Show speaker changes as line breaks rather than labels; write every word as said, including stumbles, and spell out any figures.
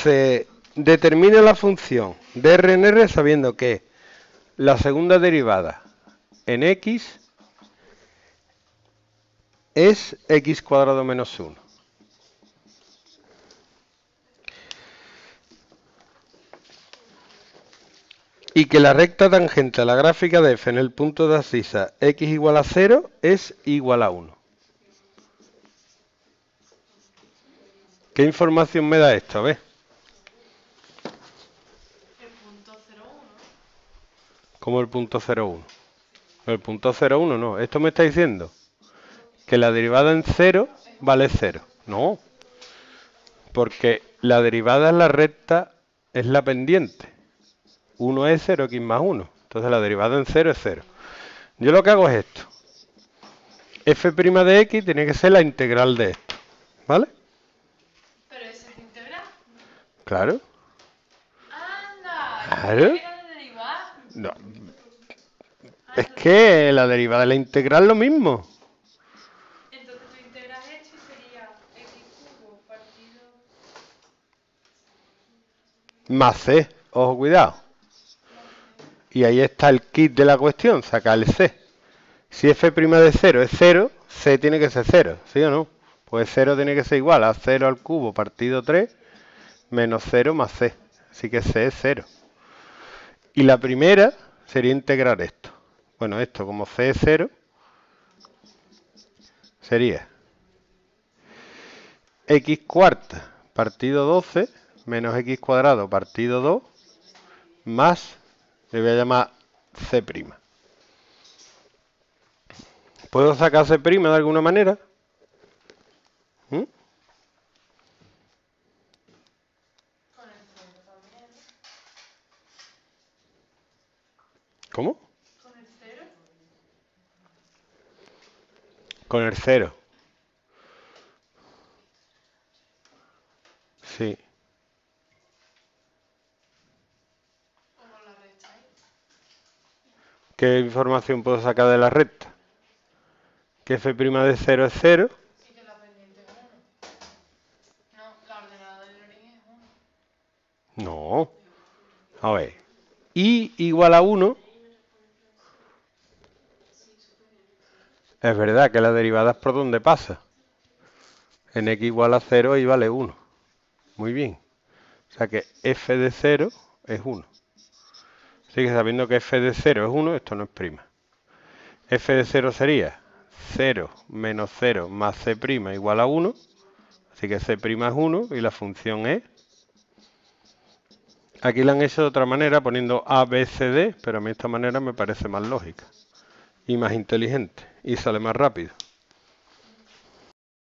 se determina la función de R en R sabiendo que la segunda derivada en X es X cuadrado menos uno. Y que la recta tangente a la gráfica de f en el punto de abscisa x igual a cero es igual a uno. ¿Qué información me da esto? A ver.
El punto cero uno.
¿Cómo el punto cero uno? El punto cero uno no. Esto me está diciendo que la derivada en cero vale cero. No. Porque la derivada en la recta es la pendiente. uno es cero x más uno. Entonces la derivada en cero es cero. Yo lo que hago es esto. F' de x tiene que ser la integral de esto. ¿Vale?
Pero eso es integral.
Claro.
¡Anda!
Claro.
¿Qué era de derivar?
No.
Ah,
Es
entonces,
que la derivada de la integral es lo mismo.
entonces tú integras esto y sería x cubo partido...
Más c. Ojo, cuidado.
más c.
Y ahí está el kit de la cuestión, sacar el c. Si f' de cero es cero, c tiene que ser cero, ¿sí o no? Pues cero tiene que ser igual a cero al cubo partido tres menos cero más c. Así que c es cero. Y la primera sería integrar esto. Bueno, esto como c es cero, sería x cuarta partido doce menos x cuadrado partido dos más, le voy a llamar c'. ¿Puedo sacar c' de alguna manera? ¿Mm?
Con el cero también.
¿Cómo?
Con el cero.
Con el cero. Sí.
O con la recta ahí.
¿Qué información puedo sacar de la recta? Que f' de cero es cero.
Y que la pendiente es uno. No, la ordenada del origen es uno.
No. A ver. Y igual a uno. Es verdad que la derivada es por donde pasa. En x igual a cero y vale uno. Muy bien. O sea que f de cero es uno. Así que sabiendo que f de cero es uno, esto no es prima. F de cero sería cero menos cero más c' igual a uno. Así que c' es uno y la función es... Aquí la han hecho de otra manera poniendo a, b, c, d, pero a mí esta manera me parece más lógica y más inteligente y sale más rápido.